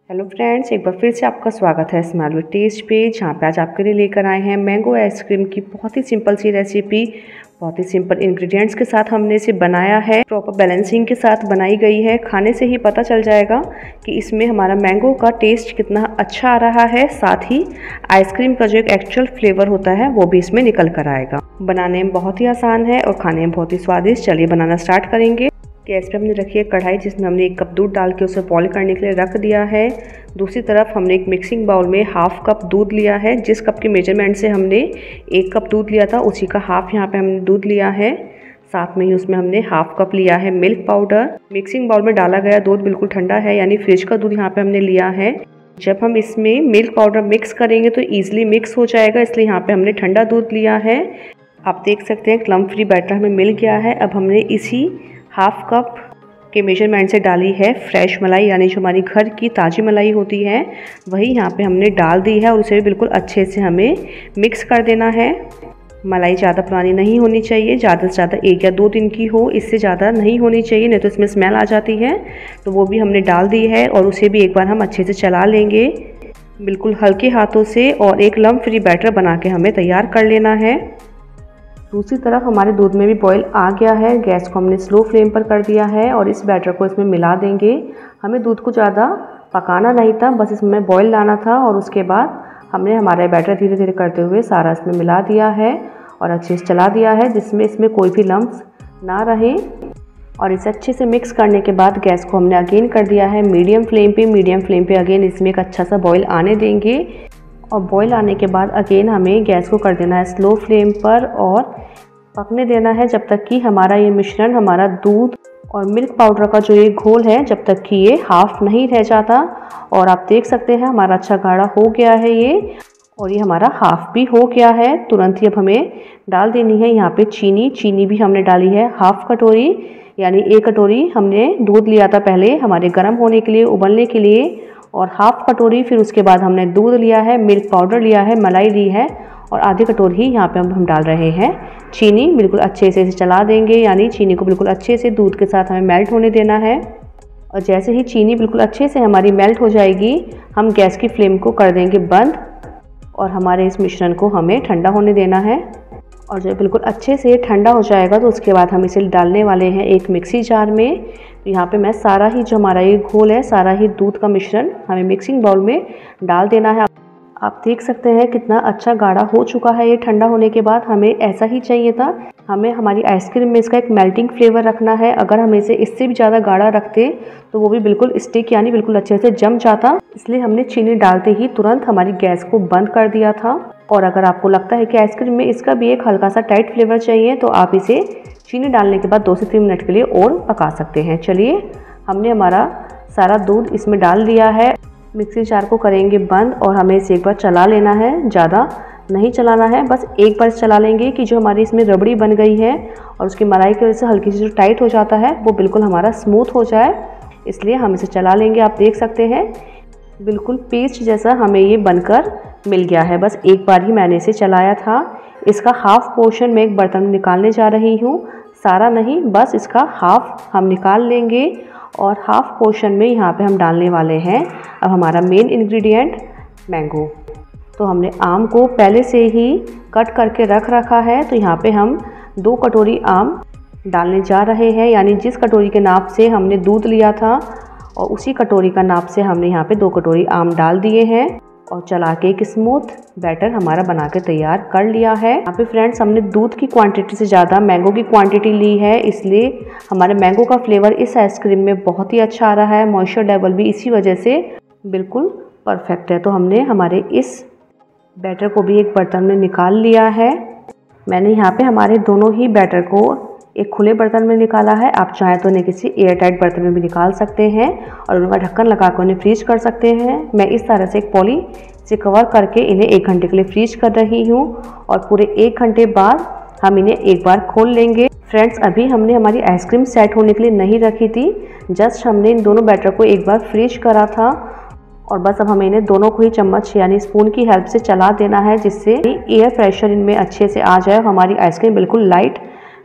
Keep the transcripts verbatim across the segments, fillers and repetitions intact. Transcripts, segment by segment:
Hello friends, एक बार फिर से आपका स्वागत है स्माइल विद टेस्ट पे, जहाँ पे आज आपके लिए लेकर आए हैं मैंगो आइसक्रीम की बहुत ही सिंपल सी रेसिपी। बहुत ही सिंपल इंग्रेडिएंट्स के साथ हमने इसे बनाया है, प्रॉपर बैलेंसिंग के साथ बनाई गई है। खाने से ही पता चल जाएगा कि इसमें हमारा मैंगो का टेस्ट कितना अच्छा आ रहा है, साथ ही आइसक्रीम का जो एक एक्चुअल फ्लेवर होता है वो भी इसमें निकल कर आएगा। बनाने में बहुत ही आसान है और खाने में बहुत ही स्वादिष्ट। चलिए बनाना स्टार्ट करेंगे। गैस पे हमने रखी है कढ़ाई, जिसमें हमने एक कप दूध डाल के उसे बॉईल करने के लिए रख दिया है। दूसरी तरफ हमने एक मिक्सिंग बाउल में हाफ कप दूध लिया है। जिस कप के मेजरमेंट से हमने एक कप दूध लिया था उसी का हाफ यहाँ पे हमने दूध लिया है। साथ में ही उसमें हमने हाफ कप लिया है मिल्क पाउडर। मिक्सिंग बाउल में डाला गया दूध बिल्कुल ठंडा है, यानी फ्रिज का दूध यहाँ पे हमने लिया है। जब हम इसमें मिल्क पाउडर मिक्स करेंगे तो ईजिली मिक्स हो जाएगा, इसलिए यहाँ पे हमने ठंडा दूध लिया है। आप देख सकते हैं क्लम्प फ्री बैटर हमें मिल गया है। अब हमने इसी हाफ कप के मेजरमेंट से डाली है फ्रेश मलाई, यानी जो हमारी घर की ताज़ी मलाई होती है वही यहाँ पे हमने डाल दी है और उसे भी बिल्कुल अच्छे से हमें मिक्स कर देना है। मलाई ज़्यादा पुरानी नहीं होनी चाहिए, ज़्यादा से ज़्यादा एक या दो दिन की हो, इससे ज़्यादा नहीं होनी चाहिए, नहीं तो इसमें स्मेल आ जाती है। तो वो भी हमने डाल दी है और उसे भी एक बार हम अच्छे से चला लेंगे बिल्कुल हल्के हाथों से, और एक लम्प फ्री बैटर बना के हमें तैयार कर लेना है। दूसरी तरफ हमारे दूध में भी बॉईल आ गया है। गैस को हमने स्लो फ्लेम पर कर दिया है और इस बैटर को इसमें मिला देंगे। हमें दूध को ज़्यादा पकाना नहीं था, बस इसमें बॉईल लाना था और उसके बाद हमने हमारा बैटर धीरे धीरे करते हुए सारा इसमें मिला दिया है और अच्छे से चला दिया है, जिसमें इसमें कोई भी लम्प्स ना रहे। और इसे अच्छे से मिक्स करने के बाद गैस को हमने अगेन कर दिया है मीडियम फ्लेम पे। मीडियम फ्लेम पे अगेन इसमें एक अच्छा सा बॉईल आने देंगे और बॉईल आने के बाद अगेन हमें गैस को कर देना है स्लो फ्लेम पर और पकने देना है जब तक कि हमारा ये मिश्रण, हमारा दूध और मिल्क पाउडर का जो ये घोल है, जब तक कि ये हाफ नहीं रह जाता। और आप देख सकते हैं हमारा अच्छा गाढ़ा हो गया है ये, और ये हमारा हाफ भी हो गया है। तुरंत ही अब हमें डाल देनी है यहाँ पे चीनी। चीनी भी हमने डाली है हाफ कटोरी, यानी एक कटोरी हमने दूध लिया था पहले हमारे गर्म होने के लिए, उबलने के लिए, और हाफ कटोरी फिर उसके बाद हमने दूध लिया है, मिल्क पाउडर लिया है, मलाई ली है, और आधी कटोरी ही यहाँ पे हम हम डाल रहे हैं चीनी। बिल्कुल अच्छे से इसे चला देंगे, यानी चीनी को बिल्कुल अच्छे से दूध के साथ हमें मेल्ट होने देना है। और जैसे ही चीनी बिल्कुल अच्छे से हमारी मेल्ट हो जाएगी, हम गैस की फ्लेम को कर देंगे बंद और हमारे इस मिश्रण को हमें ठंडा होने देना है। और जब बिल्कुल अच्छे से ठंडा हो जाएगा तो उसके बाद हम इसे डालने वाले हैं एक मिक्सी जार में। तो यहाँ पे मैं सारा ही जो हमारा ये घोल है, सारा ही दूध का मिश्रण हमें मिक्सिंग बाउल में डाल देना है। आप देख सकते हैं कितना अच्छा गाढ़ा हो चुका है ये ठंडा होने के बाद। हमें ऐसा ही चाहिए था। हमें हमारी आइसक्रीम में इसका एक मेल्टिंग फ्लेवर रखना है। अगर हम इसे इससे भी ज़्यादा गाढ़ा रखते तो वो भी बिल्कुल स्टिक, यानी बिल्कुल अच्छे से जम जाता। इसलिए हमने चीनी डालते ही तुरंत हमारी गैस को बंद कर दिया था। और अगर आपको लगता है कि आइसक्रीम में इसका भी एक हल्का सा टाइट फ्लेवर चाहिए तो आप इसे चीनी डालने के बाद दो से तीन मिनट के लिए और पका सकते हैं। चलिए, हमने हमारा सारा दूध इसमें डाल दिया है। मिक्सी जार को करेंगे बंद और हमें इसे एक बार चला लेना है, ज़्यादा नहीं चलाना है, बस एक बार चला लेंगे कि जो हमारी इसमें रबड़ी बन गई है और उसकी मलाई की वजह से हल्की सी जो टाइट हो जाता है वो बिल्कुल हमारा स्मूथ हो जाए, इसलिए हम इसे चला लेंगे। आप देख सकते हैं बिल्कुल पेस्ट जैसा हमें ये बनकर मिल गया है। बस एक बार ही मैंने इसे चलाया था। इसका हाफ पोर्शन मैं एक बर्तन में निकालने जा रही हूँ, सारा नहीं, बस इसका हाफ हम निकाल लेंगे और हाफ पोर्शन में यहाँ पे हम डालने वाले हैं अब हमारा मेन इंग्रेडिएंट मैंगो। तो हमने आम को पहले से ही कट करके रख रखा है, तो यहाँ पे हम दो कटोरी आम डालने जा रहे हैं, यानी जिस कटोरी के नाप से हमने दूध लिया था और उसी कटोरी का नाप से हमने यहाँ पे दो कटोरी आम डाल दिए हैं और चला के एक स्मूथ बैटर हमारा बना के तैयार कर लिया है। यहाँ पे फ्रेंड्स हमने दूध की क्वांटिटी से ज़्यादा मैंगो की क्वांटिटी ली है, इसलिए हमारे मैंगो का फ्लेवर इस आइसक्रीम में बहुत ही अच्छा आ रहा है। मॉइस्चर लेवल भी इसी वजह से बिल्कुल परफेक्ट है। तो हमने हमारे इस बैटर को भी एक बर्तन में निकाल लिया है। मैंने यहाँ पे हमारे दोनों ही बैटर को एक खुले बर्तन में निकाला है। आप चाहें तो उन्हें किसी एयर टाइट बर्तन में भी निकाल सकते हैं और उनका ढक्कन लगा कर उन्हें फ्रीज कर सकते हैं। मैं इस तरह से एक पॉली से कवर करके इन्हें एक घंटे के लिए फ्रीज कर रही हूँ और पूरे एक घंटे बाद हम इन्हें एक बार खोल लेंगे। फ्रेंड्स, अभी हमने हमारी आइसक्रीम सेट होने के लिए नहीं रखी थी, जस्ट हमने इन दोनों बैटर को एक बार फ्रीज करा था और बस अब हमें इन्हें दोनों को ही चम्मच यानी स्पून की हेल्प से चला देना है, जिससे एयर प्रेशर इनमें अच्छे से आ जाए, हमारी आइसक्रीम बिल्कुल लाइट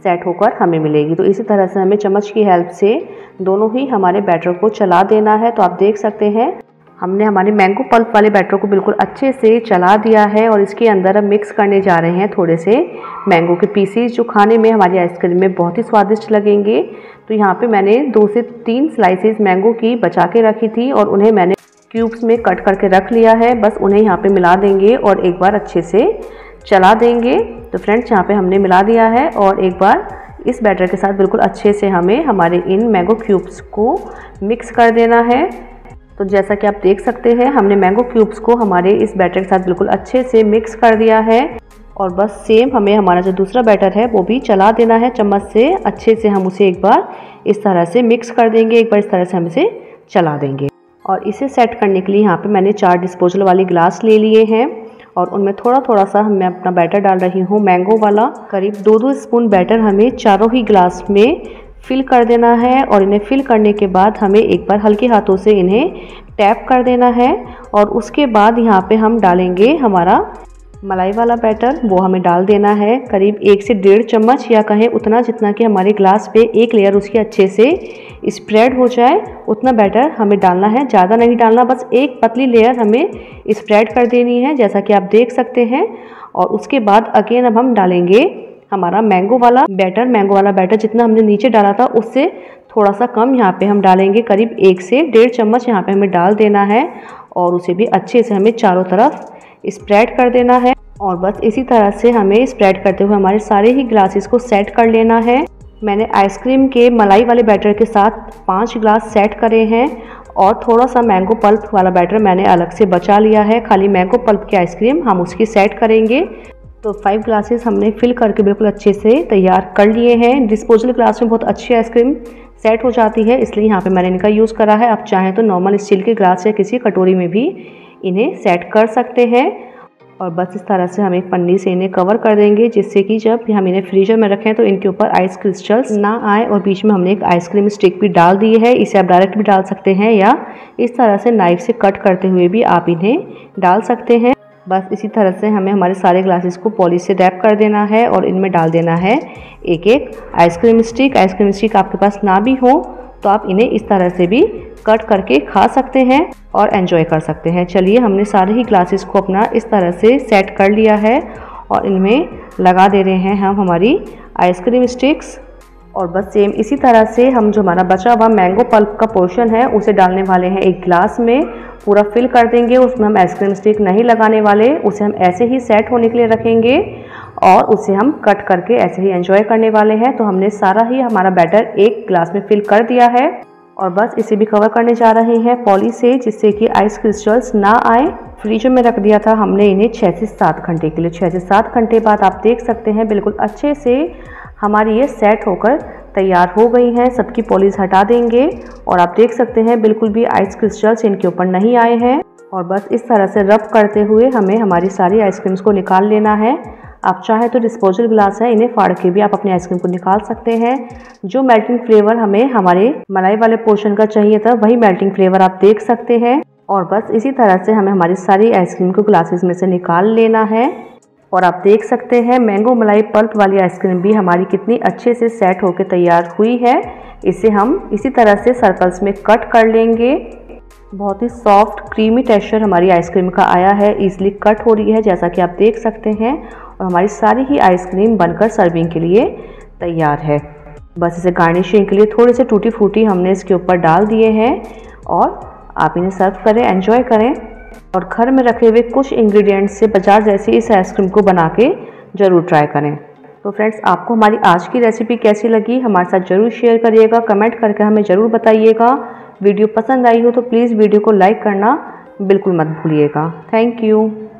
सेट होकर हमें मिलेगी। तो इसी तरह से हमें चम्मच की हेल्प से दोनों ही हमारे बैटर को चला देना है। तो आप देख सकते हैं हमने हमारे मैंगो पल्प वाले बैटर को बिल्कुल अच्छे से चला दिया है और इसके अंदर हम मिक्स करने जा रहे हैं थोड़े से मैंगो के पीसीज, जो खाने में हमारी आइसक्रीम में बहुत ही स्वादिष्ट लगेंगे। तो यहाँ पे मैंने दो से तीन स्लाइसेस मैंगो की बचा के रखी थी और उन्हें मैंने क्यूब्स में कट करके रख लिया है। बस उन्हें यहाँ पे मिला देंगे और एक बार अच्छे से चला देंगे। तो फ्रेंड्स यहाँ पे हमने मिला दिया है और एक बार इस बैटर के साथ बिल्कुल अच्छे से हमें हमारे इन मैंगो क्यूब्स को मिक्स कर देना है। तो जैसा कि आप देख सकते हैं हमने मैंगो क्यूब्स को हमारे इस बैटर के साथ बिल्कुल अच्छे से मिक्स कर दिया है और बस सेम हमें हमारा जो दूसरा बैटर है वो भी चला देना है चम्मच से। अच्छे से हम उसे एक बार इस तरह से मिक्स कर देंगे, एक बार इस तरह से हम इसे चला देंगे। और इसे सेट करने के लिए यहाँ पे मैंने चार डिस्पोजल वाली ग्लास ले लिए हैं और उनमें थोड़ा थोड़ा सा मैं अपना बैटर डाल रही हूँ मैंगो वाला। करीब दो दो स्पून बैटर हमें चारों ही ग्लास में फिल कर देना है और इन्हें फिल करने के बाद हमें एक बार हल्के हाथों से इन्हें टैप कर देना है। और उसके बाद यहाँ पे हम डालेंगे हमारा मलाई वाला बैटर, वो हमें डाल देना है करीब एक से डेढ़ चम्मच या कहें उतना जितना कि हमारे ग्लास पे एक लेयर उसकी अच्छे से स्प्रेड हो जाए उतना बैटर हमें डालना है। ज़्यादा नहीं डालना, बस एक पतली लेयर हमें स्प्रेड कर देनी है जैसा कि आप देख सकते हैं। और उसके बाद अगेन अब हम डालेंगे हमारा मैंगो वाला बैटर। मैंगो वाला बैटर जितना हमने नीचे डाला था उससे थोड़ा सा कम यहाँ पे हम डालेंगे, करीब एक से डेढ़ चम्मच यहाँ पे हमें डाल देना है और उसे भी अच्छे से हमें चारों तरफ स्प्रेड कर देना है। और बस इसी तरह से हमें स्प्रेड करते हुए हमारे सारे ही ग्लासेस को सेट कर लेना है। मैंने आइसक्रीम के मलाई वाले बैटर के साथ पाँच ग्लास सेट करे हैं और थोड़ा सा मैंगो पल्प वाला बैटर मैंने अलग से बचा लिया है। खाली मैंगो पल्प की आइसक्रीम हम उसकी सेट करेंगे। तो फाइव ग्लासेस हमने फिल करके बिल्कुल अच्छे से तैयार कर लिए हैं। डिस्पोजल ग्लास में बहुत अच्छी आइसक्रीम सेट हो जाती है, इसलिए यहाँ पे मैंने इनका यूज़ करा है। आप चाहें तो नॉर्मल स्टील के ग्लास या किसी कटोरी में भी इन्हें सेट कर सकते हैं। और बस इस तरह से हम एक पन्नी से इन्हें कवर कर देंगे जिससे कि जब हम इन्हें फ्रीजर में रखें तो इनके ऊपर आइस क्रिस्टल्स ना आए। और बीच में हमने एक आइसक्रीम स्टिक भी डाल दी है, इसे आप डायरेक्ट भी डाल सकते हैं या इस तरह से नाइफ से कट करते हुए भी आप इन्हें डाल सकते हैं। बस इसी तरह से हमें हमारे सारे ग्लासेस को पॉलिश से रैप कर देना है और इनमें डाल देना है एक एक आइसक्रीम स्टिक। आइसक्रीम स्टिक आपके पास ना भी हो तो आप इन्हें इस तरह से भी कट करके खा सकते हैं और एंजॉय कर सकते हैं। चलिए हमने सारे ही ग्लासेस को अपना इस तरह से सेट कर लिया है और इनमें लगा दे रहे हैं हम हमारी आइसक्रीम स्टिक्स। और बस सेम इसी तरह से हम जो हमारा बचा हुआ मैंगो पल्प का पोर्शन है उसे डालने वाले हैं एक ग्लास में, पूरा फिल कर देंगे। उसमें हम आइसक्रीम स्टिक नहीं लगाने वाले, उसे हम ऐसे ही सेट होने के लिए रखेंगे और उसे हम कट करके ऐसे ही एंजॉय करने वाले हैं। तो हमने सारा ही हमारा बैटर एक ग्लास में फिल कर दिया है और बस इसे भी कवर करने जा रहे हैं पॉली से जिससे कि आइस क्रिस्टल्स ना आए। फ्रीजर में रख दिया था हमने इन्हें छः से सात घंटे के लिए। छः से सात घंटे बाद आप देख सकते हैं बिल्कुल अच्छे से हमारी ये सेट होकर तैयार हो गई हैं। सबकी पॉलिश हटा देंगे और आप देख सकते हैं बिल्कुल भी आइस क्रिस्टल्स इनके ऊपर नहीं आए हैं। और बस इस तरह से रब करते हुए हमें हमारी सारी आइसक्रीम्स को निकाल लेना है। आप चाहे तो डिस्पोजल ग्लास है, इन्हें फाड़ के भी आप अपनी आइसक्रीम को निकाल सकते हैं। जो मेल्टिंग फ्लेवर हमें हमारे मलाई वाले पोर्शन का चाहिए था वही मेल्टिंग फ्लेवर आप देख सकते हैं। और बस इसी तरह से हमें हमारी सारी आइसक्रीम को ग्लासेस में से निकाल लेना है। और आप देख सकते हैं मैंगो मलाई पल्प वाली आइसक्रीम भी हमारी कितनी अच्छे से सेट होकर तैयार हुई है। इसे हम इसी तरह से सर्कल्स में कट कर लेंगे। बहुत ही सॉफ्ट क्रीमी टेक्सचर हमारी आइसक्रीम का आया है, इजीली कट हो रही है जैसा कि आप देख सकते हैं। और हमारी सारी ही आइसक्रीम बनकर सर्विंग के लिए तैयार है। बस इसे गार्निशिंग के लिए थोड़े से टूटी फ्रूटी हमने इसके ऊपर डाल दिए हैं और आप इन्हें सर्व करें, एंजॉय करें। और घर में रखे हुए कुछ इंग्रेडिएंट्स से बाजार जैसी इस आइसक्रीम को बना के ज़रूर ट्राई करें। तो फ्रेंड्स, आपको हमारी आज की रेसिपी कैसी लगी हमारे साथ ज़रूर शेयर करिएगा, कमेंट करके हमें ज़रूर बताइएगा। वीडियो पसंद आई हो तो प्लीज़ वीडियो को लाइक करना बिल्कुल मत भूलिएगा। Thank you.